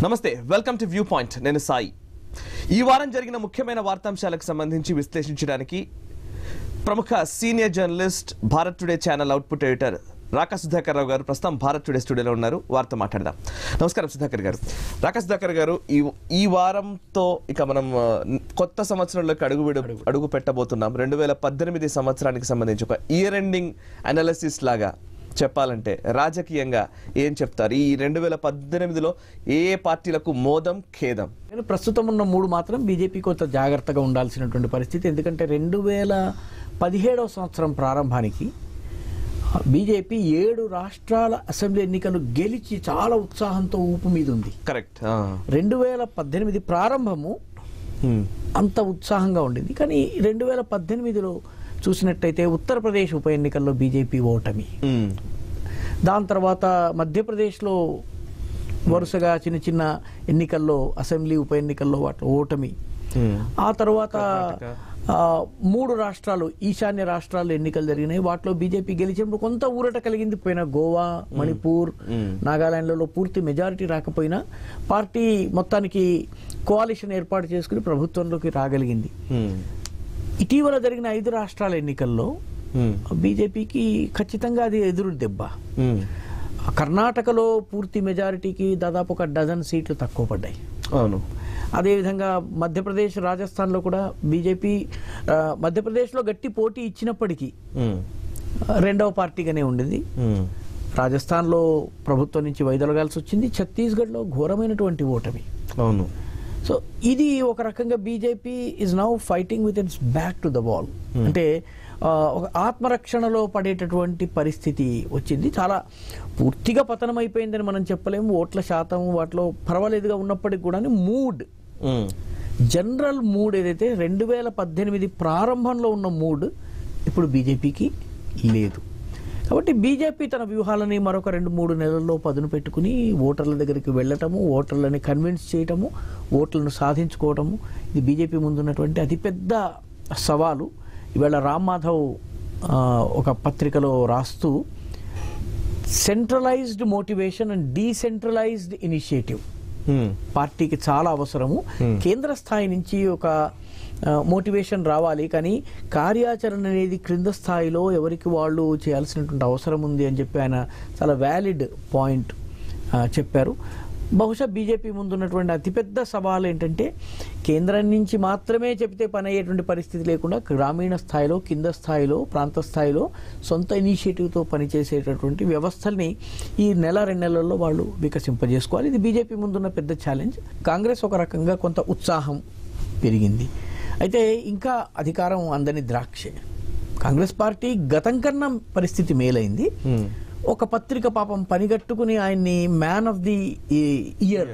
నమస్తే, welcome to view point. నేను సాయి. ఈ వారం జరిగిన ముఖ్యమైన వార్తాంశాలకు సంబంధించి విశ్లేషించడానికి ప్రముఖ senior journalist Bharat today channel output editor Raka Sudhakar Rao garu ప్రస్తుతం భారత్ టుడే స్టూడియోలో ఉన్నారు. వారితో మాట్లాడదాం. నమస్కారం సుధాకర్ గారు. రాకా సుధాకర్ గారు, ఈ వారంతో ఇక మనం కొత్త సంవత్సరంలోకి అడుగు పెట్టబోతున్నాం. 2018 సంవత్సరానికి సంబంధించి ఒక ఇయర్ ఎండింగ్ అనాలిసిస్ లాగా చెప్పాలంటే రాజకీయంగా ఏం చెప్తారు? ఈ 2018లో ఏ పార్టీలకు మోదం ఖేదం? ప్రస్తుతం ఉన్న మూడు మాత్రం బీజేపీ కొంత జాగ్రత్తగా ఉండాల్సినటువంటి పరిస్థితి. ఎందుకంటే 2017 సంవత్సరం ప్రారంభానికి బీజేపీ 7 రాష్ట్రాల అసెంబ్లీ ఎన్నికలు గెలిచి చాలా ఉత్సాహంతో ఊపు మీద ఉంది. కరెక్ట్. 2018 ప్రారంభము అంత ఉత్సాహంగా ఉండింది. కానీ 2018లో చూసినట్టయితే ఉత్తరప్రదేశ్ ఉప ఎన్నికల్లో బీజేపీ ఓటమి, దాని తర్వాత మధ్యప్రదేశ్లో వరుసగా చిన్న చిన్న ఎన్నికల్లో అసెంబ్లీ ఉప ఎన్నికల్లో వాటి ఓటమి, ఆ తర్వాత 3 రాష్ట్రాలు ఈశాన్య రాష్ట్రాల్లో ఎన్నికలు జరిగినాయి. వాటిలో బీజేపీ గెలిచినప్పుడు కొంత ఊరట కలిగింది. పోయిన గోవా, మణిపూర్, నాగాలాండ్లలో పూర్తి మెజారిటీ రాకపోయినా పార్టీ మొత్తానికి కోalition ఏర్పాటు చేసుకుని ప్రభుత్వంలోకి రాగలిగింది. ఇటీవల జరిగిన 5 రాష్ట్రాల ఎన్నికల్లో బీజేపీకి ఖచ్చితంగా అది ఎదురు దెబ్బ. కర్ణాటకలో పూర్తి మెజారిటీకి దాదాపు 12 సీట్లు తక్కువ పడ్డాయి. అవును. అదేవిధంగా మధ్యప్రదేశ్, రాజస్థాన్లో కూడా బీజేపీ మధ్యప్రదేశ్లో గట్టి పోటీ ఇచ్చినప్పటికీ రెండవ పార్టీగానే ఉండింది. రాజస్థాన్లో ప్రభుత్వం నుంచి వైదొలగాల్సి వచ్చింది. ఛత్తీస్గఢ్లో ఘోరమైనటువంటి ఓటమి. అవును. సో ఇది ఒక రకంగా BJP is now fighting with its back to the wall. అంటే ఒక ఆత్మరక్షణలో పడేటటువంటి పరిస్థితి వచ్చింది. చాలా పూర్తిగా పతనం అయిపోయిందని మనం చెప్పలేము. ఓట్ల శాతం వాటిలో పర్వాలేదుగా ఉన్నప్పటికీ కూడా జనరల్ మూడ్ ఏదైతే 2018 ప్రారంభంలో ఉన్న మూడ్ ఇప్పుడు బీజేపీకి లేదు. కాబట్టి బీజేపీ తన వ్యూహాలని మరొక 2-3 నెలల్లో పదును పెట్టుకుని ఓటర్ల దగ్గరికి వెళ్ళటము, ఓటర్లని కన్విన్స్ చేయటము, ఓట్లను సాధించుకోవటము, ఇది బీజేపీ ముందున్నటువంటి అతిపెద్ద సవాలు. ఇవాళ రామ్ మాధవ్ ఒక పత్రికలో రాస్తూ centralised motivation and decentralised initiative పార్టీకి చాలా అవసరము. కేంద్ర స్థాయి నుంచి ఒక మోటివేషన్ రావాలి, కానీ కార్యాచరణ అనేది క్రింద స్థాయిలో ఎవరికి వాళ్ళు చేయాల్సినటువంటి అవసరం ఉంది అని చెప్పి ఆయన చాలా వ్యాలిడ్ పాయింట్ చెప్పారు. బహుశా బీజేపీ ముందున్నటువంటి అతిపెద్ద సవాల్ ఏంటంటే కేంద్రం నుంచి మాత్రమే చెప్తే పని అయ్యేటువంటి పరిస్థితి లేకుండా గ్రామీణ స్థాయిలో, కింద స్థాయిలో, ప్రాంత స్థాయిలో సొంత ఇనిషియేటివ్తో పనిచేసేటటువంటి వ్యవస్థల్ని ఈ 1-2 నెలల్లో వాళ్ళు వికసింపజేసుకోవాలి. ఇది బీజేపీ ముందున్న పెద్ద ఛాలెంజ్. కాంగ్రెస్ ఒక రకంగా కొంత ఉత్సాహం పెరిగింది. అయితే ఇంకా అధికారం అందని ద్రాక్షే. కాంగ్రెస్ పార్టీ గతం కన్నా పరిస్థితి మేలైంది. ఒక పత్రిక పాపం పనిగట్టుకుని ఆయన్ని man of the year,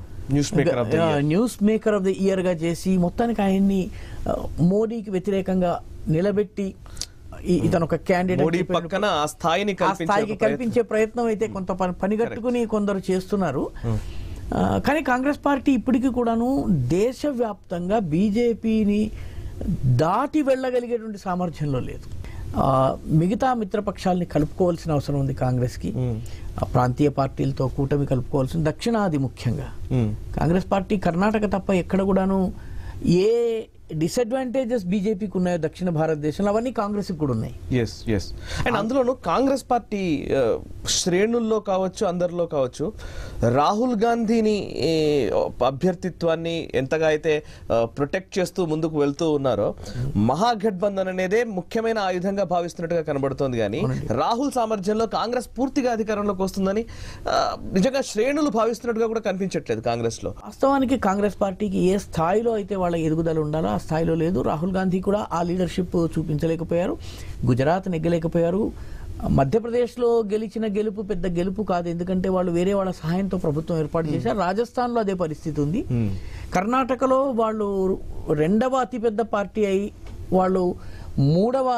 news maker of the year గా చేసి మొత్తానికి ఆయన్ని మోడీకి వ్యతిరేకంగా నిలబెట్టి ఇతను ఒక క్యాండిడేట్ స్థాయికి కల్పించే ప్రయత్నం అయితే కొంత పనిగట్టుకుని కొందరు చేస్తున్నారు. కానీ కాంగ్రెస్ పార్టీ ఇప్పటికీ కూడాను దేశవ్యాప్తంగా బీజేపీని దాటి వెళ్ళగలిగేటువంటి సామర్థ్యంలో లేదు. మిగతా మిత్రపక్షాలని కలుపుకోవాల్సిన అవసరం ఉంది కాంగ్రెస్కి. ప్రాంతీయ పార్టీలతో కూటమి కలుపుకోవాల్సిన, దక్షిణాది ముఖ్యంగా. కాంగ్రెస్ పార్టీ కర్ణాటక తప్ప ఎక్కడ కూడాను ఏ డిసడ్వాంటేజెస్ బీజేపీకి ఉన్నాయో దక్షిణ భారతదేశంలో అవన్నీ కాంగ్రెస్ కూడా ఉన్నాయి. అండ్ అందులోనూ కాంగ్రెస్ పార్టీ శ్రేణుల్లో కావచ్చు, అందరిలో కావచ్చు, రాహుల్ గాంధీని అభ్యర్థిత్వాన్ని ఎంతగా అయితే ప్రొటెక్ట్ చేస్తూ ముందుకు వెళ్తూ ఉన్నారో, మహాగఠబంధన్ అనేదే ముఖ్యమైన ఆయుధంగా భావిస్తున్నట్టుగా కనబడుతోంది. కానీ రాహుల్ సామర్థ్యంలో కాంగ్రెస్ పూర్తిగా అధికారంలోకి వస్తుందని నిజంగా శ్రేణులు భావిస్తున్నట్టుగా కూడా కనిపించట్లేదు కాంగ్రెస్ లో. వాస్తవానికి కాంగ్రెస్ పార్టీకి ఏ స్థాయిలో అయితే వాళ్ళ ఎదుగుదల ఉండాలో ఆ స్థాయిలో లేదు. రాహుల్ గాంధీ కూడా ఆ లీడర్షిప్ చూపించలేకపోయారు. గుజరాత్ నెగ్గలేకపోయారు. మధ్యప్రదేశ్లో గెలిచిన గెలుపు పెద్ద గెలుపు కాదు, ఎందుకంటే వాళ్ళు వేరే వాళ్ళ సహాయంతో ప్రభుత్వం ఏర్పాటు చేశారు. రాజస్థాన్లో అదే పరిస్థితి ఉంది. కర్ణాటకలో వాళ్ళు 2వ అతిపెద్ద పార్టీ అయి వాళ్ళు 3వ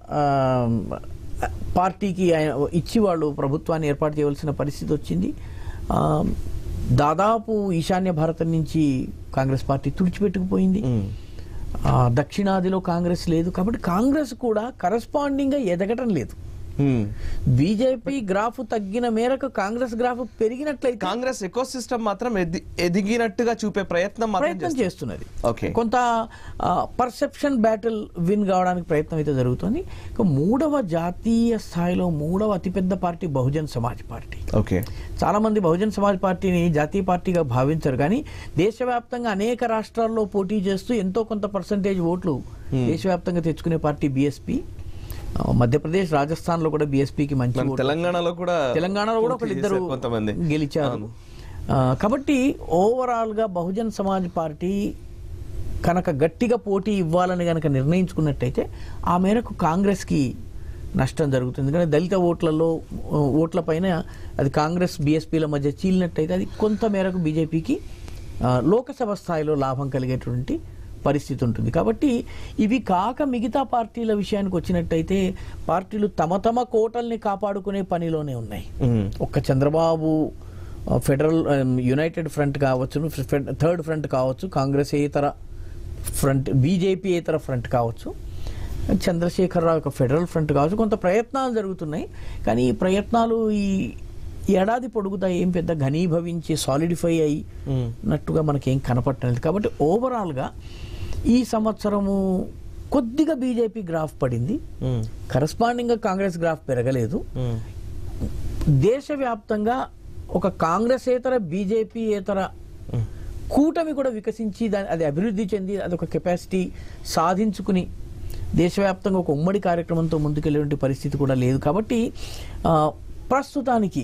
పార్టీకి ఇచ్చి వాళ్ళు ప్రభుత్వాన్ని ఏర్పాటు చేయవలసిన పరిస్థితి వచ్చింది. దాదాపు ఈశాన్య భారతం నుంచి కాంగ్రెస్ పార్టీ తుడిచిపెట్టుకుపోయింది. దక్షిణాదిలో కాంగ్రెస్ లేదు. కాబట్టి కాంగ్రెస్ కూడా కరస్పాండింగ్గా ఎదగటం లేదు. బీజేపీ గ్రాఫ్ తగ్గిన మేరకు కాంగ్రెస్ గ్రాఫ్ పెరిగినట్లయితే కాంగ్రెస్ ఎకోసిస్టమ్ మాత్రం ఎదిగినట్టుగా చూపే ప్రయత్నం చేస్తున్నది. ఓకే, కొంత పర్సెప్షన్ బ్యాటిల్ విన్ కావడానికి ప్రయత్నం అయితే జరుగుతుంది. మూడవ జాతీయ స్థాయిలో మూడవ అతిపెద్ద party Bahujan Samaj party. Okay, చాలా మంది బహుజన్ సమాజ్ పార్టీని జాతీయ పార్టీగా భావించరు, కానీ దేశవ్యాప్తంగా అనేక రాష్ట్రాల్లో పోటీ చేస్తూ ఎంతో కొంత పర్సంటేజ్ ఓట్లు దేశవ్యాప్తంగా తెచ్చుకునే పార్టీ బీఎస్పీ. మధ్యప్రదేశ్, రాజస్థాన్ లో కూడా బీఎస్పీకి మంచి, తెలంగాణలో కూడా ఒకళ్ళిద్దరు గెలిచారు. కాబట్టి ఓవరాల్ గా బహుజన్ సమాజ్ పార్టీ కనుక గట్టిగా పోటీ ఇవ్వాలని కనుక నిర్ణయించుకున్నట్టయితే ఆ మేరకు కాంగ్రెస్ కి నష్టం జరుగుతుంది. కానీ దళిత ఓట్ల పైన అది కాంగ్రెస్ బీఎస్పీల మధ్య చీలినట్టయితే అది కొంత మేరకు బీజేపీకి లోకసభ స్థాయిలో లాభం కలిగేటువంటి పరిస్థితి ఉంటుంది. కాబట్టి ఇవి కాక మిగతా పార్టీల విషయానికి వచ్చినట్టయితే పార్టీలు తమ కోటల్ని కాపాడుకునే పనిలోనే ఉన్నాయి. ఒక్క చంద్రబాబు ఫెడరల్ యునైటెడ్ ఫ్రంట్ కావచ్చు, థర్డ్ ఫ్రంట్ కావచ్చు, కాంగ్రెస్ ఏతర ఫ్రంట్, బీజేపీ ఏతర ఫ్రంట్ కావచ్చు, చంద్రశేఖరరావు యొక్క ఫెడరల్ ఫ్రంట్ కావచ్చు, కొంత ప్రయత్నాలు జరుగుతున్నాయి. కానీ ఈ ప్రయత్నాలు ఈ ఏడాది పొడుగుతా ఏం పెద్ద ఘనీభవించి సాలిడిఫై అయినట్టుగా మనకేం కనపట్టలేదు. కాబట్టి ఓవరాల్గా ఈ సంవత్సరము కొద్దిగా బీజేపీ గ్రాఫ్ పడింది, కరస్పాండింగ్గా కాంగ్రెస్ గ్రాఫ్ పెరగలేదు. దేశవ్యాప్తంగా ఒక కాంగ్రెసేతర బీజేపీయేతర కూటమి కూడా వికసించి అది అభివృద్ధి చెంది అదొక కెపాసిటీ సాధించుకుని దేశవ్యాప్తంగా ఒక ఉమ్మడి కార్యక్రమంతో ముందుకెళ్ళే పరిస్థితి కూడా లేదు. కాబట్టి ప్రస్తుతానికి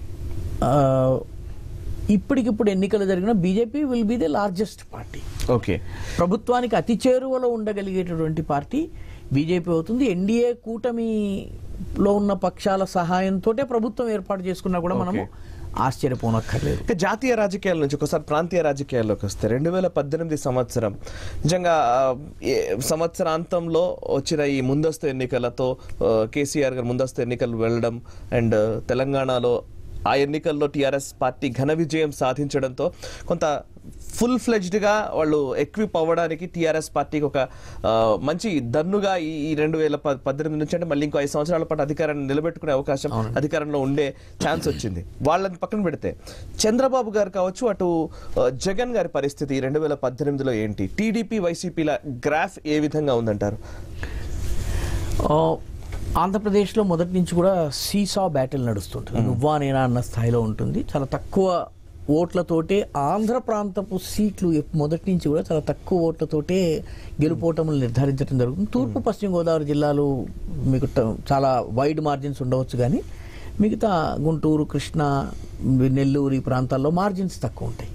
ఇప్పటికిప్పుడు ఎన్నికలు జరిగిన BJP will be the largest party. Okay, ప్రభుత్వానికి అతి చేరువలో ఉండగలిగేటటువంటి పార్టీ బీజేపీ అవుతుంది. ఎన్డీఏ కూటమిలో ఉన్న పక్షాల సహాయంతో ప్రభుత్వం ఏర్పాటు చేసుకున్నా కూడా మనము ఆశ్చర్యపోనక్కర్లేదు. జాతీయ రాజకీయాల నుంచి ఒకసారి ప్రాంతీయ రాజకీయాల్లోకి వస్తే 2018 సంవత్సరం నిజంగా సంవత్సరాంతంలో వచ్చిన ఈ ముందస్తు ఎన్నికలతో కేసీఆర్ గారు ముందస్తు ఎన్నికలు వెళ్ళడం అండ్ తెలంగాణలో ఆ ఎన్నికల్లో టీఆర్ఎస్ పార్టీ ఘన విజయం సాధించడంతో కొంత ఫుల్ ఫ్లెడ్జ్డ్గా వాళ్ళు ఎక్విప్ అవ్వడానికి టీఆర్ఎస్ పార్టీకి ఒక మంచి దన్నుగా ఈ 2018 నుంచి అంటే మళ్ళీ ఇంకో 5 సంవత్సరాల పాటు అధికారాన్ని నిలబెట్టుకునే అవకాశం, అధికారంలో ఉండే ఛాన్స్ వచ్చింది. వాళ్ళని పక్కన పెడితే చంద్రబాబు గారు కావచ్చు, అటు జగన్ గారి పరిస్థితి 2018లో ఏంటి? టీడీపీ వైసీపీల గ్రాఫ్ ఏ విధంగా ఉందంటారు? ఆంధ్రప్రదేశ్లో మొదటి నుంచి కూడా సీసా బ్యాటిల్ నడుస్తుంటుంది, నువ్వా నేనా అన్న స్థాయిలో ఉంటుంది. చాలా తక్కువ ఓట్లతోటే ఆంధ్ర ప్రాంతపు సీట్లు మొదటి నుంచి కూడా చాలా తక్కువ ఓట్లతోటే గెలుపోటములు నిర్ధారించడం జరుగుతుంది. తూర్పు పశ్చిమ గోదావరి జిల్లాలు మీకు చాలా వైడ్ మార్జిన్స్ ఉండవచ్చు, కానీ మిగతా గుంటూరు, కృష్ణా, నెల్లూరు ఈ ప్రాంతాల్లో మార్జిన్స్ తక్కువ ఉంటాయి.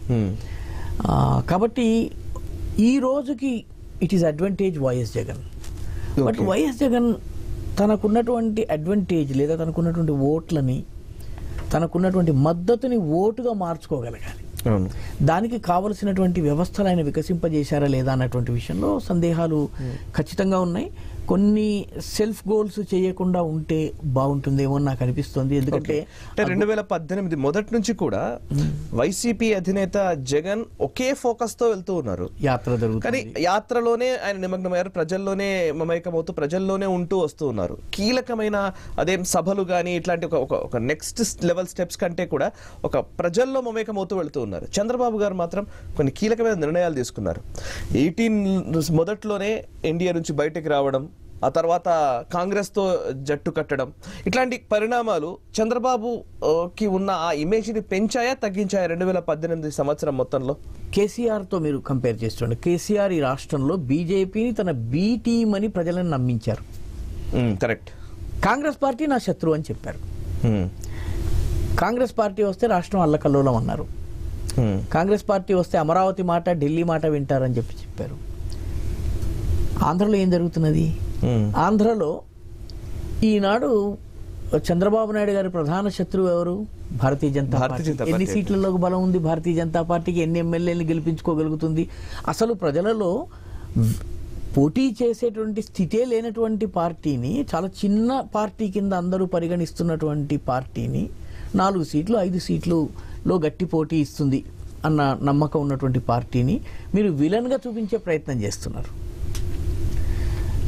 కాబట్టి ఈ రోజుకి it is advantage YS Jagan. But YS Jagan తనకున్నటువంటి అడ్వాంటేజ్ లేదా తనకున్నటువంటి ఓట్లని, తనకున్నటువంటి మద్దతుని ఓటుగా మార్చుకోగలగాలి. దానికి కావలసినటువంటి వ్యవస్థలు ఆయన వికసింపజేశారా లేదా అన్నటువంటి విషయంలో సందేహాలు ఖచ్చితంగా ఉన్నాయి. కొన్ని సెల్ఫ్ గోల్స్ చేయకుండా ఉంటే బాగుంటుందేమో నాకు అనిపిస్తుంది. ఎందుకంటే 2018 మొదటి నుంచి కూడా వైసీపీ అధినేత జగన్ ఒకే ఫోకస్ తో వెళ్తూ ఉన్నారు, యాత్ర జరుగుతుంది. కానీ యాత్రలోనే ఆయన నిమగ్నమయ్యారు, ప్రజల్లోనే మమేకమవుతూ ప్రజల్లోనే ఉంటూ వస్తూ ఉన్నారు. కీలకమైన అదేం సభలు కానీ ఇట్లాంటి ఒక నెక్స్ట్ లెవెల్ స్టెప్స్ కంటే కూడా ఒక ప్రజల్లో మమేకమవుతూ వెళ్తూ ఉన్నారు. చంద్రబాబు గారు మాత్రం కొన్ని కీలకమైన నిర్ణయాలు తీసుకున్నారు. 18 మొదట్లోనే ఎన్డీఏ నుంచి బయటకు రావడం, ఆ తర్వాత కాంగ్రెస్తో జట్టు కట్టడం, ఇట్లాంటి పరిణామాలు చంద్రబాబుకి ఉన్న ఆ ఇమేజ్ని పెంచాయా తగ్గించాయా 2018 సంవత్సరం మొత్తంలో? కేసీఆర్తో మీరు కంపేర్ చేస్తుండే, కేసీఆర్ ఈ రాష్ట్రంలో బీజేపీని తన బీ టీమ్ అని ప్రజలను నమ్మించారు. కరెక్ట్. కాంగ్రెస్ పార్టీ నా శత్రువు అని చెప్పారు. కాంగ్రెస్ పార్టీ వస్తే రాష్ట్రం అల్లకల్లోలం అన్నారు. కాంగ్రెస్ పార్టీ వస్తే అమరావతి మాట, ఢిల్లీ మాట వింటారని చెప్పారు. ఆంధ్రలో ఏం జరుగుతున్నది? ఆంధ్రలో ఈనాడు చంద్రబాబు నాయుడు గారి ప్రధాన శత్రువు ఎవరు? భారతీయ జనతా పార్టీ. ఎన్ని సీట్లలోకి బలం ఉంది భారతీయ జనతా పార్టీకి? ఎన్ని ఎమ్మెల్యేలను గెలిపించుకోగలుగుతుంది? అసలు ప్రజలలో పోటీ చేసేటువంటి స్థితే లేనటువంటి పార్టీని, చాలా చిన్న పార్టీ కింద అందరూ పరిగణిస్తున్నటువంటి పార్టీని 4 సీట్లు 5 సీట్లలో గట్టి పోటీ ఇస్తుంది అన్న నమ్మకం ఉన్నటువంటి పార్టీని మీరు విలన్గా చూపించే ప్రయత్నం చేస్తున్నారు.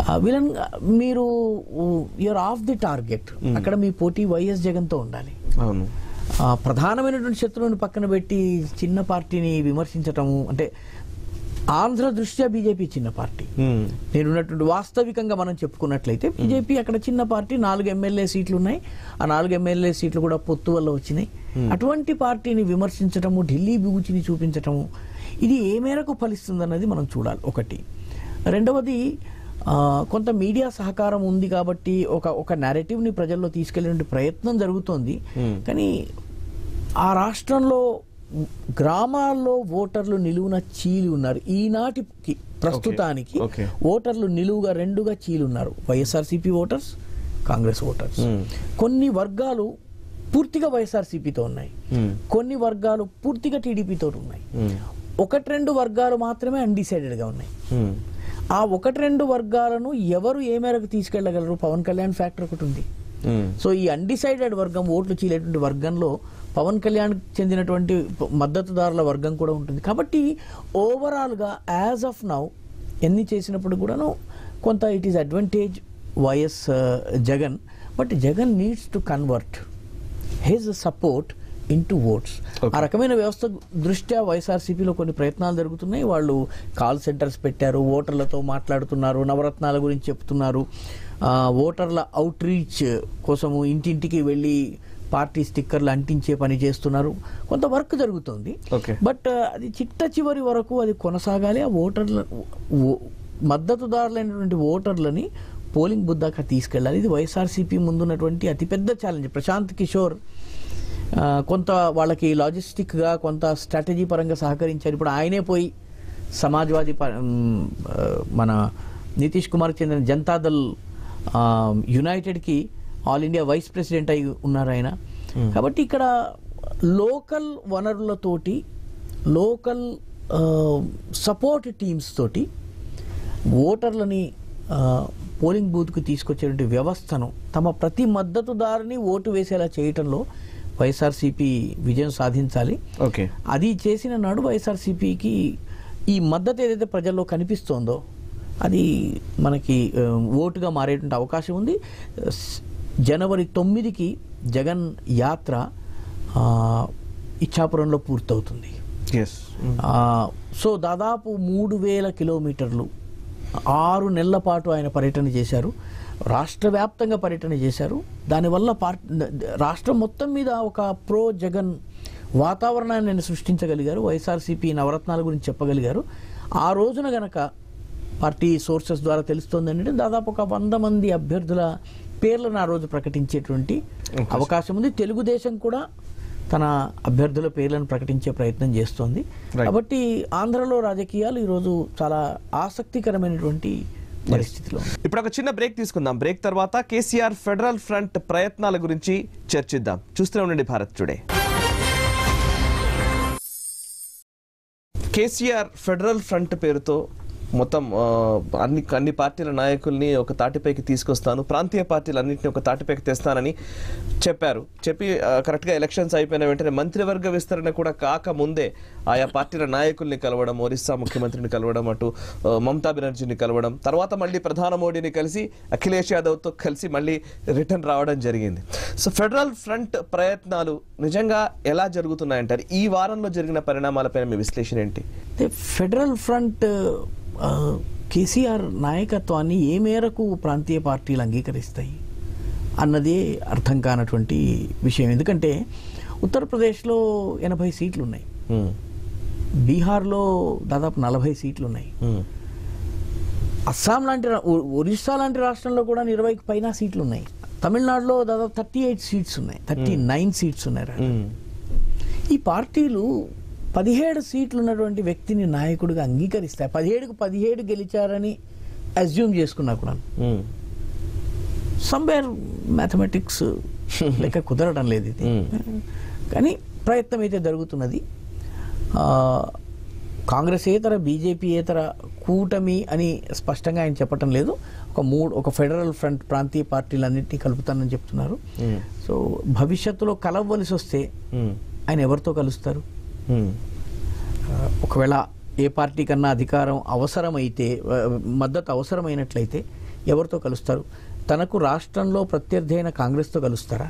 విలన్ మీరు యూఆర్ ఆఫ్ ది టార్గెట్. అక్కడ మీ పోటీ వైఎస్ జగన్తో ఉండాలి. అవును. ప్రధానమైనటువంటి శత్రువుని పక్కన పెట్టి చిన్న పార్టీని విమర్శించటము అంటే ఆంధ్ర దృష్ట్యా బీజేపీ చిన్న పార్టీ. నేనున్నటువంటి వాస్తవికంగా మనం చెప్పుకున్నట్లయితే బీజేపీ అక్కడ చిన్న పార్టీ, 4 ఎమ్మెల్యే సీట్లు ఉన్నాయి. ఆ 4 ఎమ్మెల్యే సీట్లు కూడా పొత్తు వల్ల వచ్చినాయి. అటువంటి పార్టీని విమర్శించటము, ఢిల్లీ బూచిని చూపించటము, ఇది ఏ మేరకు ఫలిస్తుందన్నది మనం చూడాలి. ఒకటి. రెండవది, కొంత మీడియా సహకారం ఉంది కాబట్టి ఒక నేరేటివ్ని ప్రజల్లో తీసుకెళ్లే ప్రయత్నం జరుగుతోంది. కానీ ఆ రాష్ట్రంలో గ్రామాల్లో ఓటర్లు నిలువున చీలి ఉన్నారు. ఈనాటికి ప్రస్తుతానికి ఓటర్లు నిలువుగా 2గా చీలి ఉన్నారు. YSRCP voters, Congress voters. కొన్ని వర్గాలు పూర్తిగా వైఎస్ఆర్సీపీతో ఉన్నాయి, కొన్ని వర్గాలు పూర్తిగా టీడీపీతో ఉన్నాయి. 1-2 వర్గాలు మాత్రమే అన్డిసైడెడ్గా ఉన్నాయి. ఆ 1-2 వర్గాలను ఎవరు ఏ మేరకు తీసుకెళ్లగలరు? పవన్ కళ్యాణ్ ఫ్యాక్టర్ ఒకటి ఉంది. సో ఈ అన్డిసైడెడ్ వర్గం, ఓట్లు చీలేటువంటి వర్గంలో పవన్ కళ్యాణ్ చెందినటువంటి మద్దతుదారుల వర్గం కూడా ఉంటుంది. కాబట్టి ఓవరాల్గా యాజ్ ఆఫ్ నౌ ఎన్ని చేసినప్పుడు కూడాను కొంత it is advantage YS Jagan. But Jagan needs to convert his support into votes. ఆ రకమైన వ్యవస్థ దృష్ట్యా వైఎస్ఆర్సీపీలో కొన్ని ప్రయత్నాలు జరుగుతున్నాయి. వాళ్ళు కాల్ సెంటర్స్ పెట్టారు, ఓటర్లతో మాట్లాడుతున్నారు, నవరత్నాల గురించి చెప్తున్నారు, ఓటర్ల అవుట్ రీచ్ కోసము ఇంటింటికి వెళ్ళి పార్టీ స్టిక్కర్లు అంటించే పని చేస్తున్నారు. కొంత వర్క్ జరుగుతుంది. బట్ అది చిట్ట చివరి వరకు అది కొనసాగాలి. ఆ ఓటర్ల మద్దతుదారులైనటువంటి ఓటర్లని పోలింగ్ బూత్ దాకా తీసుకెళ్ళాలి. ఇది వైఎస్ఆర్సీపీ ముందున్నటువంటి అతిపెద్ద ఛాలెంజ్. ప్రశాంత్ కిషోర్ కొంత వాళ్ళకి లాజిస్టిక్గా కొంత స్ట్రాటజీ పరంగా సహకరించారు. ఇప్పుడు ఆయనే పోయి సమాజ్వాదీ మన నితీష్ కుమార్కి చెందిన జనతాదళ్ యునైటెడ్కి ఆల్ ఇండియా వైస్ ప్రెసిడెంట్ అయి ఉన్నారు ఆయన. కాబట్టి ఇక్కడ లోకల్ వనరులతోటి, లోకల్ సపోర్ట్ టీమ్స్ తోటి ఓటర్లని పోలింగ్ బూత్కు తీసుకొచ్చేటువంటి వ్యవస్థను తమ ప్రతి మద్దతుదారుని ఓటు వేసేలా చేయటంలో వైఎస్ఆర్సీపీ విజయం సాధించాలి. అది చేసిన నాడు వైఎస్ఆర్సీపీకి ఈ మద్దతు ఏదైతే ప్రజల్లో కనిపిస్తోందో అది మనకి ఓటుగా మారేటువంటి అవకాశం ఉంది. జనవరి 9కి జగన్ యాత్ర ఇచ్చాపురంలో పూర్తవుతుంది. సో దాదాపు 3000 కిలోమీటర్లు 6 నెలల పాటు ఆయన పర్యటన చేశారు. రాష్ట్ర వ్యాప్తంగా పర్యటన చేశారు. దానివల్ల రాష్ట్రం మొత్తం మీద ఒక ప్రో జగన్ వాతావరణాన్ని ఆయన సృష్టించగలిగారు. వైఎస్ఆర్సీపీ నవరత్నాల గురించి చెప్పగలిగారు. ఆ రోజున గనక పార్టీ సోర్సెస్ ద్వారా తెలుస్తోంది అంటే దాదాపు ఒక 100 మంది అభ్యర్థుల పేర్లను ఆ రోజు ప్రకటించేటువంటి అవకాశం ఉంది. తెలుగుదేశం కూడా తన అభ్యర్థుల పేర్లను ప్రకటించే ప్రయత్నం చేస్తోంది. కాబట్టి ఆంధ్రలో రాజకీయాలు ఈరోజు చాలా ఆసక్తికరమైనటువంటి పరిస్థితిలో. ఇప్పుడు ఒక చిన్న బ్రేక్ తీసుకుందాం. బ్రేక్ తర్వాత కేసీఆర్ ఫెడరల్ ఫ్రంట్ ప్రయత్నాల గురించి చర్చిద్దాం. చూస్తూనే ఉండండి Bharat today. KCR federal front పేరుతో మొత్తం అన్ని పార్టీల నాయకుల్ని ఒక తాటిపైకి తీసుకొస్తాను, ప్రాంతీయ పార్టీలన్నింటినీ ఒక తాటిపైకి తెస్తానని చెప్పి కరెక్ట్గా ఎలక్షన్స్ అయిపోయిన వెంటనే మంత్రివర్గ విస్తరణ కూడా కాకముందే ఆయా పార్టీల నాయకుల్ని కలవడం, ఒరిస్సా ముఖ్యమంత్రిని కలవడం, అటు మమతా బెనర్జీని కలవడం, తర్వాత మళ్ళీ ప్రధాని మోడీని కలిసి అఖిలేష్ యాదవ్తో కలిసి మళ్ళీ రిటర్న్ రావడం జరిగింది. సో ఫెడరల్ ఫ్రంట్ ప్రయత్నాలు నిజంగా ఎలా జరుగుతున్నాయంటారు? ఈ వారంలో జరిగిన పరిణామాలపైన మీ విశ్లేషణ ఏంటి? ఫెడరల్ ఫ్రంట్ కేసీఆర్ నాయకత్వాన్ని ఏ మేరకు ప్రాంతీయ పార్టీలు అంగీకరిస్తాయి అన్నదే అర్థం కానటువంటి విషయం. ఎందుకంటే ఉత్తరప్రదేశ్లో 80 సీట్లు ఉన్నాయి, బీహార్లో దాదాపు 40 సీట్లు ఉన్నాయి, అస్సాం లాంటి ఒరిస్సా లాంటి రాష్ట్రంలో కూడా 20కి పైన సీట్లు ఉన్నాయి, తమిళనాడులో దాదాపు 38 సీట్స్ ఉన్నాయి, 39 సీట్స్ ఉన్నాయి. ఈ పార్టీలు 17 సీట్లు ఉన్నటువంటి వ్యక్తిని నాయకుడిగా అంగీకరిస్తాయి. 17కు 17 గెలిచారని అజ్యూమ్ చేసుకున్నా కూడా సమ్వేర్ మ్యాథమెటిక్స్ లెక్క కుదరడం లేదు ఇది. కానీ ప్రయత్నం అయితే జరుగుతున్నది. కాంగ్రెస్ ఏతర బీజేపీ ఏతర కూటమి అని స్పష్టంగా ఆయన చెప్పటం లేదు. ఒక ఫెడరల్ ఫ్రంట్ ప్రాంతీయ పార్టీలన్నింటినీ కలుపుతానని చెప్తున్నారు. సో భవిష్యత్తులో కలవలసి వస్తే ఆయన ఎవరితో కలుస్తారు? ఒకవేళ ఏ పార్టీ కన్నా అధికారం అవసరమైతే, మద్దతు అవసరమైనట్లయితే ఎవరితో కలుస్తారు? తనకు రాష్ట్రంలో ప్రత్యర్థి అయిన కాంగ్రెస్తో కలుస్తారా,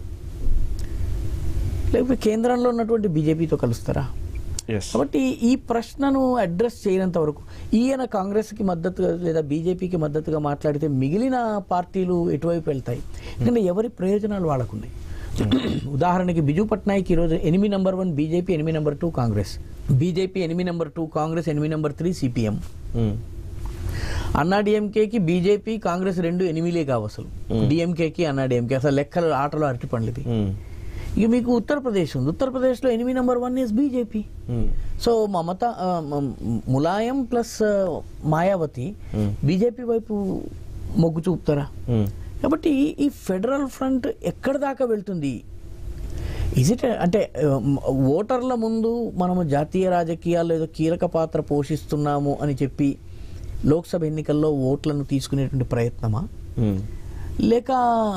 లేకపోతే కేంద్రంలో ఉన్నటువంటి బీజేపీతో కలుస్తారా? కాబట్టి ఈ ప్రశ్నను అడ్రస్ చేయనంత వరకు ఈయన కాంగ్రెస్కి మద్దతుగా లేదా బీజేపీకి మద్దతుగా మాట్లాడితే మిగిలిన పార్టీలు ఎటువైపు వెళ్తాయి? ఎందుకంటే ఎవరి ప్రయోజనాలు వాళ్ళకున్నాయి. ఉదాహరణకి బిజు పట్నాయక్ ఈరోజు enemy number 1 BJP, enemy number 2 Congress, BJP enemy number 2 Congress, enemy number 3 CPM. Anna డిఎంకేకి బీజేపీ కాంగ్రెస్ 2 ఎనిమిలే కావు అసలు, డిఎంకేకి అన్నా డిఎంకే అసలు లెక్కలు ఆటలో అరటి పండ్లు. ఇక మీకు ఉత్తరప్రదేశ్ ఉంది, ఉత్తరప్రదేశ్లో enemy number 1 is BJP. So Mulayam plus Mayawati BJP వైపు మొగ్గు చూపుతారా? కాబట్టి ఈ ఫెడరల్ ఫ్రంట్ ఎక్కడి దాకా వెళ్తుంది? అంటే ఓటర్ల ముందు మనము జాతీయ రాజకీయాల్లో ఏదో కీలక పాత్ర పోషిస్తున్నాము అని చెప్పి లోక్సభ ఎన్నికల్లో ఓట్లను తీసుకునేటువంటి ప్రయత్నమా, లేక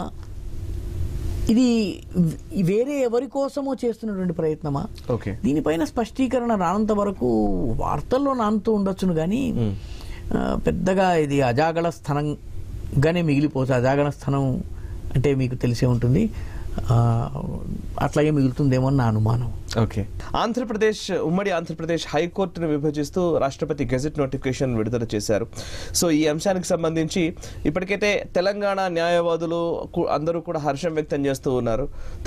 ఇది వేరే ఎవరి కోసమో చేస్తున్నటువంటి ప్రయత్నమా? దీనిపైన స్పష్టీకరణ రానంత వరకు వార్తల్లో నానుతూ ఉండొచ్చును, కానీ పెద్దగా ఇది అజాగళ స్థానంగానే మిగిలిపోతుంది. అజాగళ స్థానం అంటే మీకు తెలిసే ఉంటుంది, అట్లాగే మిగులుతుందేమో నా అనుమానం. ఓకే. ఉమ్మడి ఆంధ్రప్రదేశ్ హైకోర్టును విభజిస్తూ రాష్ట్రపతి గెజెట్ నోటిఫికేషన్ విడుదల చేశారు. సో ఈ అంశానికి సంబంధించి ఇప్పటికైతే తెలంగాణ న్యాయవాదులు అందరూ కూడా హర్షం వ్యక్తం చేస్తూ ఉన్నారు.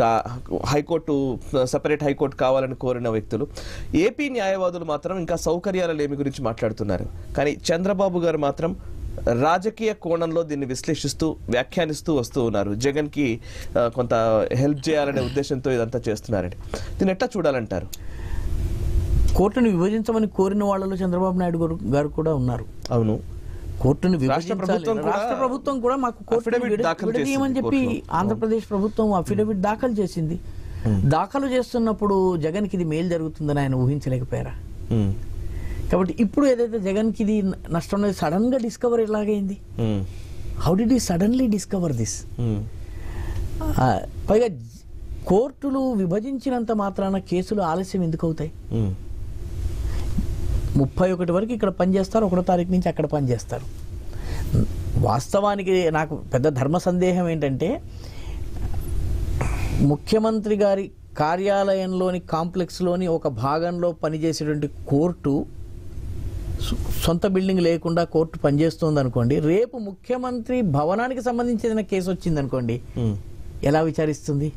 సపరేట్ హైకోర్టు కావాలని కోరిన వ్యక్తులు. ఏపీ న్యాయవాదులు మాత్రం ఇంకా సౌకర్యాల లేమి గురించి మాట్లాడుతున్నారు. కానీ చంద్రబాబు గారు మాత్రం రాజకీయ కోణంలో దీన్ని విశ్లేషిస్తూ వ్యాఖ్యానిస్తూ వస్తూ ఉన్నారు. జగన్ కి కొంత హెల్ప్ చేయాలనే ఉద్దేశంతో ఇదంతా చేస్తున్నారని దీన్ని ఎట్లా చూడాలంటారు? కోర్టును విభజించమని కోరిన వాళ్ళలో చంద్రబాబు నాయుడు గారు కూడా ఉన్నారు. అవును, కోర్టును రాష్ట్ర ప్రభుత్వం కూడా మాకు కోర్టును విడదీయమని చెప్పి ఆంధ్రప్రదేశ్ ప్రభుత్వం అఫిడవిట్ దాఖలు చేసింది. దాఖలు చేస్తున్నప్పుడు జగన్ కి ఇది మేలు జరుగుతుందని ఆయన ఊహించలేకపోయారా? కాబట్టి ఇప్పుడు ఏదైతే జగన్ కి ఇది నష్టం అనేది సడన్ గా డిస్కవర్ ఎలాగైంది? How did he suddenly discover this? పైగా కోర్టులు విభజించినంత మాత్రాన కేసులు ఆలస్యం ఎందుకు అవుతాయి? 31 వరకు ఇక్కడ పనిచేస్తారు, 1వ తారీఖు నుంచి అక్కడ పనిచేస్తారు. వాస్తవానికి నాకు పెద్ద ధర్మ సందేహం ఏంటంటే, ముఖ్యమంత్రి గారి కార్యాలయంలోని కాంప్లెక్స్లోని ఒక భాగంలో పనిచేసేటువంటి కోర్టు, సొంత బిల్డింగ్ లేకుండా కోర్టు పనిచేస్తుంది అనుకోండి, రేపు ముఖ్యమంత్రి భవనానికి సంబంధించిన కేసు వచ్చింది అనుకోండి, ఎలా విచారిస్తుంది?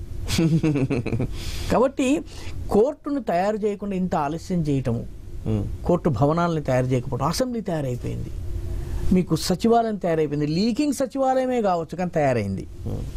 కాబట్టి కోర్టును తయారు చేయకుండా ఇంత ఆలస్యం చేయటము, కోర్టు భవనాలను తయారు చేయకపోవడం, అసెంబ్లీ తయారైపోయింది, మీకు సచివాలయం తయారైపోయింది, లీకింగ్ సచివాలయమే కావచ్చు కానీ తయారైంది.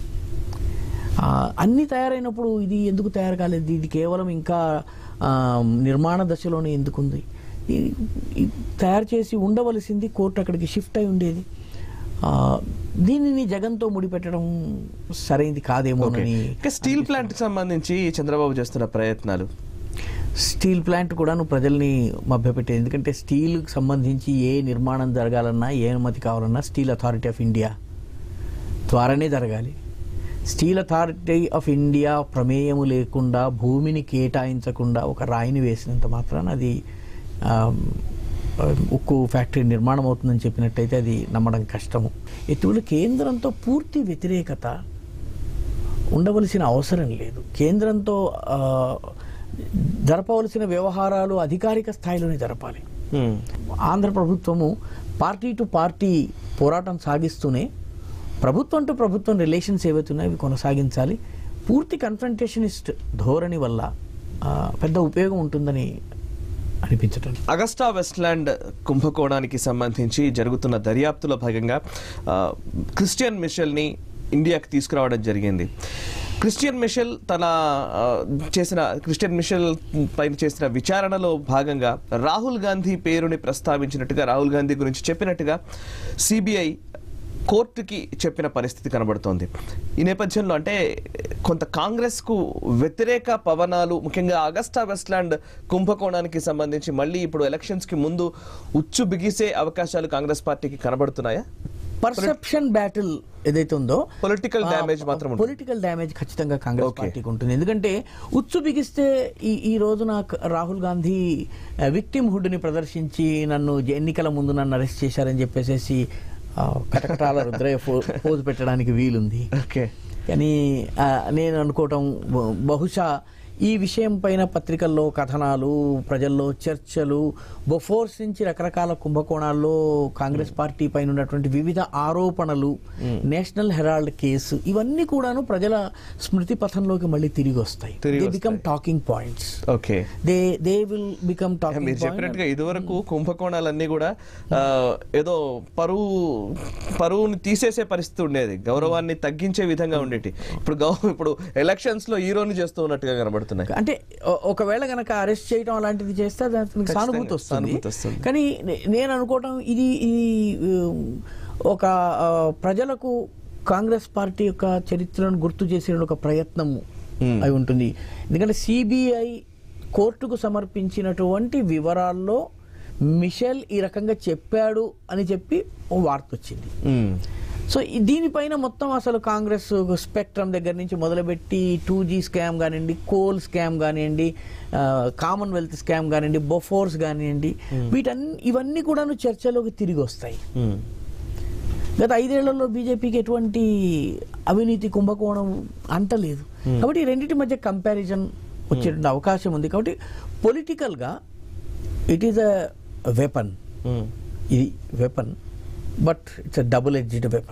అన్నీ తయారైనప్పుడు ఇది ఎందుకు తయారు కాలేదు? ఇది కేవలం ఇంకా నిర్మాణ దశలోనే ఎందుకుంది? తయారు చేసి ఉండవలసింది కోర్టు అక్కడికి షిఫ్ట్ అయి ఉండేది. దీనిని జగన్తో ముడిపెట్టడం సరైనది కాదేమో. స్టీల్ ప్లాంట్ సంబంధించి చంద్రబాబు చేస్తున్న ప్రయత్నాలు, స్టీల్ ప్లాంట్ కూడా ప్రజల్ని మభ్యపెట్టేది. ఎందుకంటే స్టీల్కి సంబంధించి ఏ నిర్మాణం జరగాలన్నా, ఏ అనుమతి కావాలన్నా స్టీల్ అథారిటీ ఆఫ్ ఇండియా ద్వారానే జరగాలి. స్టీల్ అథారిటీ ఆఫ్ ఇండియా ప్రమేయము లేకుండా, భూమిని కేటాయించకుండా ఒక రాయిని వేసినంత మాత్రాన అది ఉక్కు ఫ్యాక్టరీ నిర్మాణం అవుతుందని చెప్పినట్టయితే అది నమ్మడం కష్టము. ఇటీవల కేంద్రంతో పూర్తి వ్యతిరేకత ఉండవలసిన అవసరం లేదు. కేంద్రంతో జరపవలసిన వ్యవహారాలు అధికారిక స్థాయిలోనే జరపాలి. ఆంధ్ర ప్రభుత్వము పార్టీ టు పార్టీ పోరాటం సాగిస్తూనే ప్రభుత్వం టు ప్రభుత్వం రిలేషన్స్ ఏవైతున్నాయో అవి కొనసాగించాలి. పూర్తి కన్ఫ్రంటేషనిస్ట్ ధోరణి వల్ల పెద్ద ఉపయోగం ఉంటుందని అనిపించటం. అగస్టా వెస్ట్లాండ్ కుంభకోణానికి సంబంధించి జరుగుతున్న దర్యాప్తులో భాగంగా క్రిస్టియన్ మిషెల్ని ఇండియాకి తీసుకురావడం జరిగింది. క్రిస్టియన్ మిషెల్ పైన చేసిన విచారణలో భాగంగా రాహుల్ గాంధీ పేరుని ప్రస్తావించినట్టుగా, రాహుల్ గాంధీ గురించి చెప్పినట్టుగా సిబిఐ కోర్టుకి చెప్పిన పరిస్థితి కనబడుతోంది. ఈ నేపథ్యంలో అంటే కొంత కాంగ్రెస్కు వ్యతిరేక పవనాలు, ముఖ్యంగా అగస్టా వెస్ట్లాండ్ కుంభకోణానికి సంబంధించి మళ్ళీ ఇప్పుడు ఎలక్షన్స్కి ముందు ఉచ్చు బిగిసే అవకాశాలు కాంగ్రెస్ పార్టీకి కనబడుతున్నాయా? పర్సెప్షన్ బ్యాటిల్ ఏదైతే ఉందో, పొలిటికల్ డ్యామేజ్ మాత్రం, పొలిటికల్ డ్యామేజ్ ఖచ్చితంగా కాంగ్రెస్ పార్టీకి ఉంటుంది. ఎందుకంటే ఉచ్చు బిగిస్తే ఈ రోజున రాహుల్ గాంధీ విక్టిమ్ హుడ్ ని ప్రదర్శించి ఎన్నికల ముందు నన్ను అరెస్ట్ చేశారని చెప్పేసి కటకటాల రుద్రయ్య పోజు పెట్టడానికి వీలుంది. ఓకే. కానీ నేను అనుకోవటం బహుశా ఈ విషయం పైన పత్రికల్లో కథనాలు, ప్రజల్లో చర్చలు, బొఫోర్స్ నుంచి రకరకాల కుంభకోణాల్లో కాంగ్రెస్ పార్టీ పైన ఉన్నటువంటి వివిధ ఆరోపణలు, నేషనల్ హెరాల్డ్ కేసు, ఇవన్నీ కూడాను ప్రజల స్మృతి పథంలోకి మళ్ళీ తిరిగి వస్తాయి. They become talking points. Okay. They will become talking మీరు చెప్పినట్టుగా ఇదివరకు కుంభకోణాలన్నీ కూడా ఏదో పరువుని తీసేసే పరిస్థితి ఉండేది, గౌరవాన్ని తగ్గించే విధంగా ఉండేటి. ఇప్పుడు ఎలక్షన్స్ లో హీరోని చేస్తూ ఉన్నట్టుగా కనబడుతుంది. అంటే ఒకవేళ గనక అరెస్ట్ చేయడం అలాంటిది చేస్తే దానికి సానుభూతి వస్తుంది. కానీ నేను అనుకోవటం ఇది ఒక ప్రజలకు కాంగ్రెస్ పార్టీ యొక్క చరిత్రను గుర్తు చేసే ఒక ప్రయత్నం అయి ఉంటుంది. ఎందుకంటే సిబిఐ కోర్టుకు సమర్పించినటువంటి వివరాల్లో మిషెల్ ఈ రకంగా చెప్పాడు అని చెప్పి ఓ వార్త వచ్చింది. సో దీనిపైన మొత్తం అసలు కాంగ్రెస్ స్పెక్ట్రమ్ దగ్గర నుంచి మొదలుపెట్టి 2G స్కామ్ కానివ్వండి, కోల్ స్కామ్ కానివ్వండి, కామన్వెల్త్ స్కామ్ కానివ్వండి, బొఫోర్స్ కానివ్వండి, ఇవన్నీ కూడా చర్చలోకి తిరిగి వస్తాయి. గత 5 ఏళ్లలో బీజేపీకి ఎటువంటి అవినీతి కుంభకోణం అంటలేదు. కాబట్టి ఈ రెండింటి మధ్య కంపారిజన్ వచ్చేటువంటి అవకాశం ఉంది. కాబట్టి పొలిటికల్గా ఇట్ ఈస్ అ వెపన్. ఇది weapon, but it's a double edged weapon.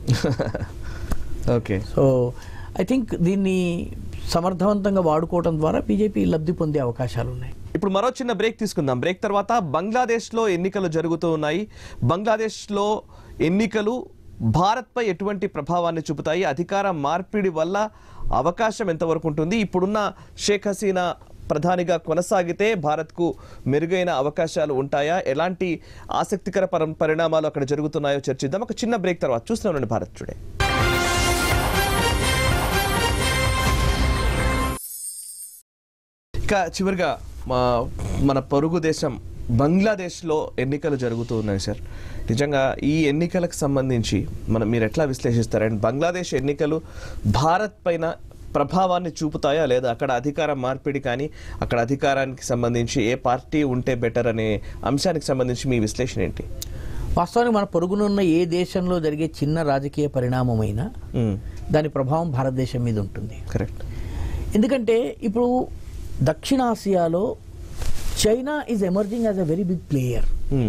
Okay. So I think దీన్ని సమర్థవంతంగా వాడుకోవడం ద్వారా బీజేపీ లబ్ధి పొందే అవకాశాలు ఉన్నాయి. ఇప్పుడు మరో చిన్న బ్రేక్ తీసుకుందాం. బ్రేక్ తర్వాత బంగ్లాదేశ్లో ఎన్నికలు జరుగుతూ ఉన్నాయి. బంగ్లాదేశ్లో ఎన్నికలు భారత్పై ఎటువంటి ప్రభావాన్ని చూపుతాయి? అధికార మార్పిడి వల్ల అవకాశం ఎంతవరకు ఉంటుంది? ఇప్పుడున్న షేక్ హసీనా ప్రధానిగా కొనసాగితే భారత్కు మెరుగైన అవకాశాలు ఉంటాయా? ఎలాంటి ఆసక్తికర పరిణామాలు అక్కడ జరుగుతున్నాయో చర్చిద్దాం. ఒక చిన్న బ్రేక్ తర్వాత చూస్తున్నాం భారత్ టుడే. ఇక చివరిగా మన పొరుగు దేశం బంగ్లాదేశ్లో ఎన్నికలు జరుగుతూ ఉన్నాయి సార్. నిజంగా ఈ ఎన్నికలకు సంబంధించి మీరు ఎట్లా విశ్లేషిస్తారు? అండ్ బంగ్లాదేశ్ ఎన్నికలు భారత్ పైన ప్రభావాన్ని చూపుతాయా లేదా? అక్కడ అధికార మార్పిడి కానీ అక్కడ అధికారానికి సంబంధించి ఏ పార్టీ ఉంటే బెటర్ అనే అంశానికి సంబంధించి మీ విశ్లేషణ ఏంటి? వాస్తవానికి మన పొరుగునున్న ఏ దేశంలో జరిగే చిన్న రాజకీయ పరిణామమైనా దాని ప్రభావం భారతదేశం మీద ఉంటుంది. కరెక్ట్. ఎందుకంటే ఇప్పుడు దక్షిణాసియాలో China is emerging as a very big player.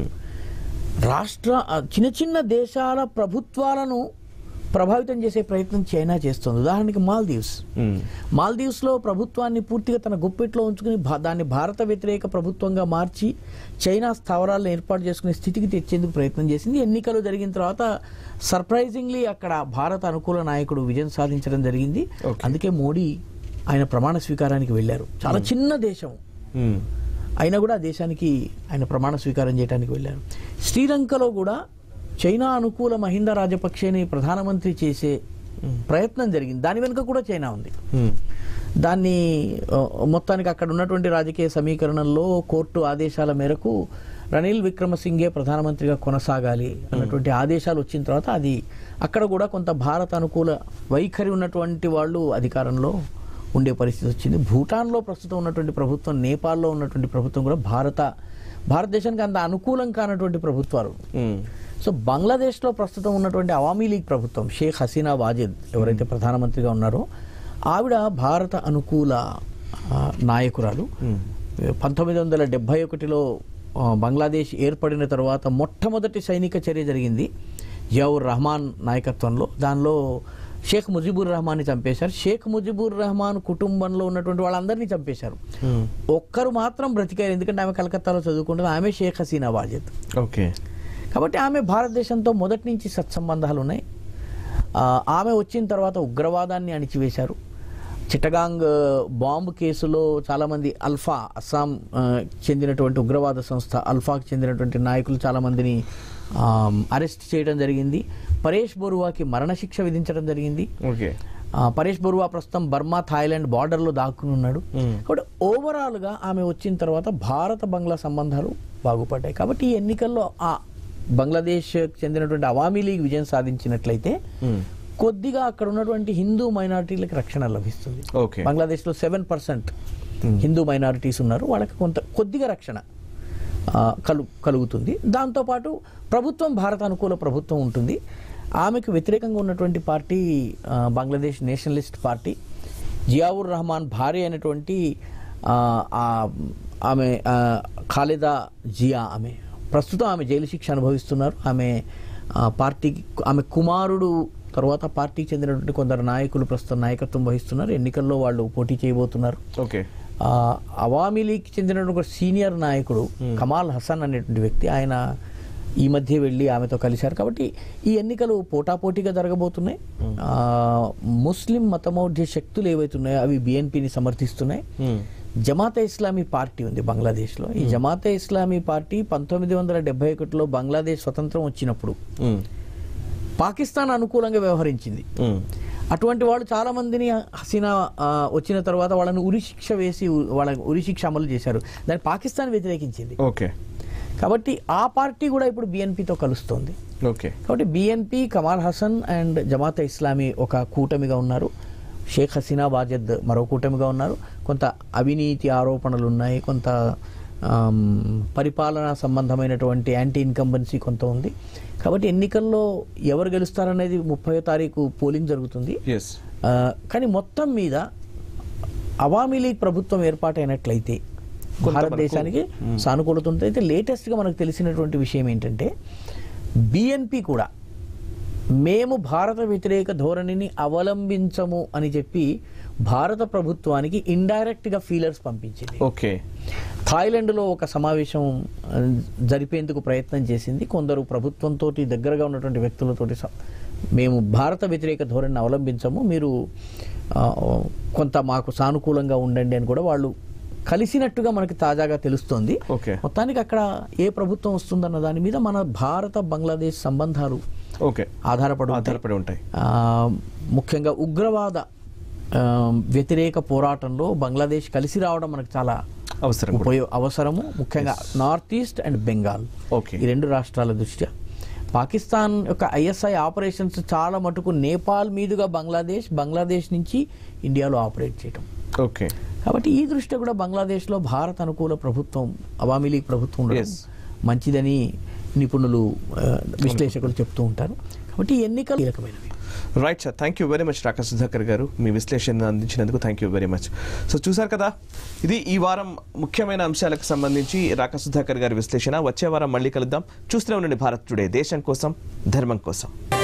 చిన్న చిన్న దేశాల ప్రభుత్వాలను ప్రభావితం చేసే ప్రయత్నం చైనా చేస్తుంది. ఉదాహరణకి మాల్దీవ్స్లో ప్రభుత్వాన్ని పూర్తిగా తన గుప్పెట్లో ఉంచుకుని దాన్ని భారత వ్యతిరేక ప్రభుత్వంగా మార్చి చైనా స్థావరాలను ఏర్పాటు చేసుకునే స్థితికి తెచ్చేందుకు ప్రయత్నం చేసింది. ఎన్నికలు జరిగిన తర్వాత సర్ప్రైజింగ్లీ అక్కడ భారత అనుకూల నాయకుడు విజయం సాధించడం జరిగింది. అందుకే మోడీ ఆయన ప్రమాణ స్వీకారానికి వెళ్ళారు. చాలా చిన్న దేశం అయినా కూడా ఆ దేశానికి ఆయన ప్రమాణ స్వీకారం చేయడానికి వెళ్ళారు. శ్రీలంకలో కూడా చైనా అనుకూల మహిందా రాజపక్షేని ప్రధానమంత్రి చేసే ప్రయత్నం జరిగింది. దాని వెనుక కూడా చైనా ఉంది. దాన్ని మొత్తానికి అక్కడ ఉన్నటువంటి రాజకీయ సమీకరణల్లో కోర్టు ఆదేశాల మేరకు రనిల్ విక్రమసింఘే ప్రధానమంత్రిగా కొనసాగాలి అన్నటువంటి ఆదేశాలు వచ్చిన తర్వాత అది అక్కడ కూడా కొంత భారత అనుకూల వైఖరి ఉన్నటువంటి వాళ్ళు అధికారంలో ఉండే పరిస్థితి వచ్చింది. భూటాన్లో ప్రస్తుతం ఉన్నటువంటి ప్రభుత్వం, నేపాల్లో ఉన్నటువంటి ప్రభుత్వం కూడా భారతదేశానికి అంత అనుకూలం కానటువంటి ప్రభుత్వాలు. సో బంగ్లాదేశ్లో ప్రస్తుతం ఉన్నటువంటి అవామీ లీగ్ ప్రభుత్వం, షేక్ హసీనా వాజేద్ ఎవరైతే ప్రధానమంత్రిగా ఉన్నారో ఆవిడ భారత అనుకూల నాయకురాలు. 1971లో బంగ్లాదేశ్ ఏర్పడిన తర్వాత మొట్టమొదటి సైనిక చర్య జరిగింది జియావుర్ రహమాన్ నాయకత్వంలో. దానిలో షేక్ ముజిబుర్ రహమాన్ని చంపేశారు. షేక్ ముజిబుర్ రహమాన్ కుటుంబంలో ఉన్నటువంటి వాళ్ళందరినీ చంపేశారు. ఒక్కరు మాత్రం బ్రతికారు, ఎందుకంటే ఆమె కలకత్తాలో చదువుకుంటుంది. ఆమె షేక్ హసీనా వాజేద్. ఓకే. కాబట్టి ఆమె భారతదేశంతో మొదటి నుంచి సత్సంబంధాలు ఉన్నాయి. ఆమె వచ్చిన తర్వాత ఉగ్రవాదాన్ని అణిచివేశారు. చిట్టగాంగ్ బాంబు కేసులో చాలామంది అస్సాం చెందినటువంటి ఉగ్రవాద సంస్థ అల్ఫాకు చెందినటువంటి నాయకులు చాలామందిని అరెస్ట్ చేయడం జరిగింది. పరేష్ బరువాకి మరణశిక్ష విధించడం జరిగింది. పరేష్ బరువా ప్రస్తుతం బర్మా, థాయిలాండ్ బార్డర్లో దాక్కుని ఉన్నాడు. కాబట్టి ఓవరాల్గా ఆమె వచ్చిన తర్వాత భారత బంగ్లా సంబంధాలు బాగుపడ్డాయి. కాబట్టి ఈ ఎన్నికల్లో బంగ్లాదేశ్ చెందినటువంటి అవామీ లీగ్ విజయం సాధించినట్లయితే కొద్దిగా అక్కడ ఉన్నటువంటి హిందూ మైనారిటీలకు రక్షణ లభిస్తుంది. బంగ్లాదేశ్లో 7% హిందూ మైనారిటీస్ ఉన్నారు, వాళ్ళకి కొద్దిగా రక్షణ కలుగుతుంది. దాంతోపాటు ప్రభుత్వం భారత అనుకూల ప్రభుత్వం ఉంటుంది. ఆమెకు వ్యతిరేకంగా ఉన్నటువంటి party Bangladesh nationalist party. Ziaur Rahman భార్య అయినటువంటి ఆమె ఖాలిదా జియా, ఆమె ప్రస్తుతం ఆమె జైలు శిక్ష అనుభవిస్తున్నారు. ఆమె పార్టీకి ఆమె కుమారుడు తర్వాత పార్టీకి చెందినటువంటి కొందరు నాయకులు ప్రస్తుతం నాయకత్వం వహిస్తున్నారు. ఎన్నికల్లో వాళ్ళు పోటీ చేయబోతున్నారు. ఓకే. అవామీ లీగ్కి చెందినటువంటి ఒక సీనియర్ నాయకుడు కమాల్ హసన్ అనేటువంటి వ్యక్తి, ఆయన ఈ మధ్య వెళ్ళి ఆమెతో కలిశారు. కాబట్టి ఈ ఎన్నికలు పోటాపోటీగా జరగబోతున్నాయి. ముస్లిం మతమౌఢ్య శక్తులు ఏవైతున్నాయో అవి బిఎన్పిని సమర్థిస్తున్నాయి. జమాతే ఇస్లామీ పార్టీ ఉంది బంగ్లాదేశ్లో. ఈ జమాతే ఇస్లామీ పార్టీ 1971లో బంగ్లాదేశ్ స్వతంత్రం వచ్చినప్పుడు పాకిస్తాన్ అనుకూలంగా వ్యవహరించింది. అటువంటి వాళ్ళు చాలా మందిని హసీనా వచ్చిన తర్వాత వాళ్ళని ఉరిశిక్ష వేసి వాళ్ళ ఉరిశిక్ష అమలు చేశారు. దాన్ని పాకిస్తాన్ వ్యతిరేకించింది. ఓకే. కాబట్టి ఆ పార్టీ కూడా ఇప్పుడు బిఎన్పితో కలుస్తోంది. ఓకే. కాబట్టి బిఎన్పి, కమాల్ హసన్ అండ్ జమాతే ఇస్లామీ ఒక కూటమిగా ఉన్నారు. షేక్ హసీనా వాజద్ మరో కూటమిగా ఉన్నారు. కొంత అవినీతి ఆరోపణలు ఉన్నాయి, కొంత పరిపాలనా సంబంధమైనటువంటి యాంటీ ఇన్కంబెన్సీ కొంత ఉంది. కాబట్టి ఎన్నికల్లో ఎవరు గెలుస్తారనేది 30వ తారీఖు పోలింగ్ జరుగుతుంది. కానీ మొత్తం మీద అవామీ లీగ్ ప్రభుత్వం ఏర్పాటైనట్లయితే భారతదేశానికి సానుకూలత ఉంటుంది. అయితే లేటెస్ట్గా మనకు తెలిసినటువంటి విషయం ఏంటంటే బిఎన్పి కూడా మేము భారత వ్యతిరేక ధోరణిని అవలంబించము అని చెప్పి భారత ప్రభుత్వానికి ఇండైరెక్ట్గా ఫీలర్స్ పంపించింది. ఓకే. థాయిలాండ్లో ఒక సమావేశం జరిపేందుకు ప్రయత్నం చేసింది. కొందరు ప్రభుత్వంతో దగ్గరగా ఉన్నటువంటి వ్యక్తులతోటి మేము భారత వ్యతిరేక ధోరణిని అవలంబించము, మీరు కొంత మాకు సానుకూలంగా ఉండండి అని కూడా వాళ్ళు కలిసినట్టుగా మనకి తాజాగా తెలుస్తోంది. మొత్తానికి అక్కడ ఏ ప్రభుత్వం వస్తుందన్న దాని మీద మన భారత బంగ్లాదేశ్ సంబంధాలు ఆధారపడి ఉంటాయి. ముఖ్యంగా ఉగ్రవాద వ్యతిరేక పోరాటంలో బంగ్లాదేశ్ కలిసి రావడం మనకు చాలా అవసరము. ముఖ్యంగా నార్త్ ఈస్ట్ అండ్ బెంగాల్ ఈ రెండు రాష్ట్రాల దృష్ట్యా. పాకిస్తాన్ యొక్క ఐఎస్ఐ ఆపరేషన్స్ చాలా మటుకు నేపాల్ మీదుగా బంగ్లాదేశ్ నుంచి ఇండియాలో ఆపరేట్ చేయడం. ఓకే. కాబట్టి ఈ దృష్ట్యా కూడా బంగ్లాదేశ్లో భారత అనుకూల ప్రభుత్వం, అవామీ లీగ్ ప్రభుత్వం ఉండడం మంచిదని నిపుణులు విశ్లేషకులు చెప్తూ ఉంటారు. కాబట్టి ఈ ఎన్నికలు కీలకమైనవి. Right sir, thank you very much Rakesh Sudhakar garu, మీ విశ్లేషణ అందించినందుకు thank you very much. So చూసారు కదా, ఇది ఈ వారం ముఖ్యమైన అంశాలకు సంబంధించి రాకేష్ సుధాకర్ గారి విశ్లేషణ. వచ్చే వారం మళ్ళీ కలుద్దాం. చూస్తూనే ఉండండి భారత్ టుడే, దేశం కోసం ధర్మం కోసం.